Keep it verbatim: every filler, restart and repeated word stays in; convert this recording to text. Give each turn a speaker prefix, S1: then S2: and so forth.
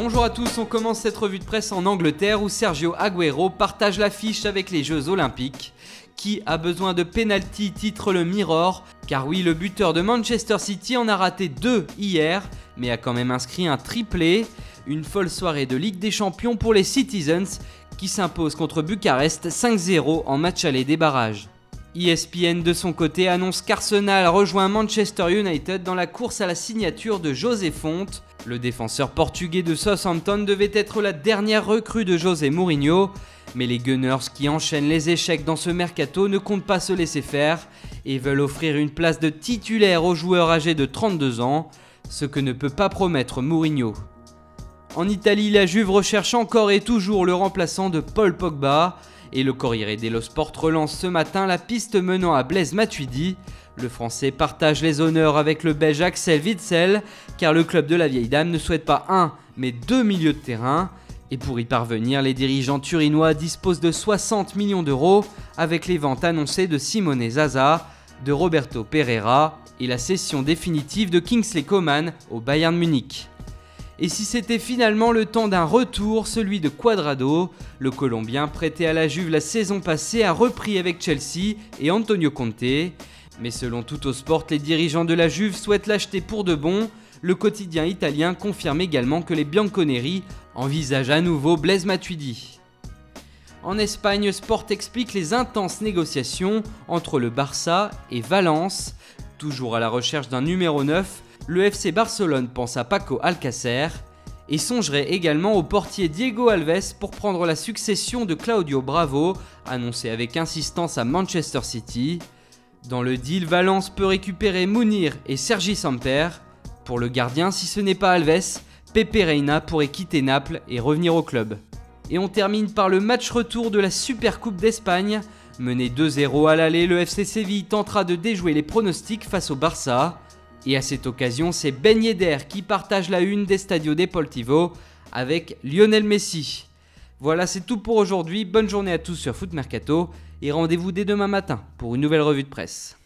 S1: Bonjour à tous, on commence cette revue de presse en Angleterre où Sergio Agüero partage l'affiche avec les Jeux Olympiques. Qui a besoin de pénalty titre le Mirror, car oui, le buteur de Manchester City en a raté deux hier, mais a quand même inscrit un triplé. Une folle soirée de Ligue des Champions pour les Citizens qui s'imposent contre Bucarest cinq zéro en match aller des barrages. E S P N de son côté annonce qu'Arsenal rejoint Manchester United dans la course à la signature de José Fonte. Le défenseur portugais de Southampton devait être la dernière recrue de José Mourinho, mais les Gunners qui enchaînent les échecs dans ce mercato ne comptent pas se laisser faire et veulent offrir une place de titulaire aux joueurs âgés de trente-deux ans, ce que ne peut pas promettre Mourinho. En Italie, la Juve recherche encore et toujours le remplaçant de Paul Pogba. Et le Corriere dello Sport relance ce matin la piste menant à Blaise Matuidi. Le Français partage les honneurs avec le Belge Axel Witsel, car le club de la vieille dame ne souhaite pas un, mais deux milieux de terrain. Et pour y parvenir, les dirigeants turinois disposent de soixante millions d'euros, avec les ventes annoncées de Simone Zaza, de Roberto Pereira et la cession définitive de Kingsley Coman au Bayern Munich. Et si c'était finalement le temps d'un retour, celui de Cuadrado, le Colombien prêté à la Juve la saison passée a repris avec Chelsea et Antonio Conte. Mais selon Tuttosport, les dirigeants de la Juve souhaitent l'acheter pour de bon. Le quotidien italien confirme également que les Bianconeri envisagent à nouveau Blaise Matuidi. En Espagne, Sport explique les intenses négociations entre le Barça et Valence. Toujours à la recherche d'un numéro neuf, le F C Barcelone pense à Paco Alcácer et songerait également au portier Diego Alves pour prendre la succession de Claudio Bravo, annoncé avec insistance à Manchester City. Dans le deal, Valence peut récupérer Mounir et Sergi Samper. Pour le gardien, si ce n'est pas Alves, Pepe Reina pourrait quitter Naples et revenir au club. Et on termine par le match retour de la Supercoupe d'Espagne. Mené deux zéro à l'aller, le F C Séville tentera de déjouer les pronostics face au Barça. Et à cette occasion, c'est Ben Yedder qui partage la une d'Estadio Deportivo avec Lionel Messi. Voilà, c'est tout pour aujourd'hui. Bonne journée à tous sur Foot Mercato et rendez-vous dès demain matin pour une nouvelle revue de presse.